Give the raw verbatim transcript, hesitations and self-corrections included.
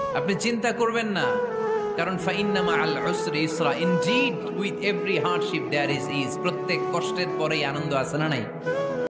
আপনি চিন্তা করবেন না, কারণ ফাইন্নামা আল উসরি ইসরা, indeed with every hardship there is is. প্রত্যেক কষ্টের পরেই আনন্দ আছে না নাই?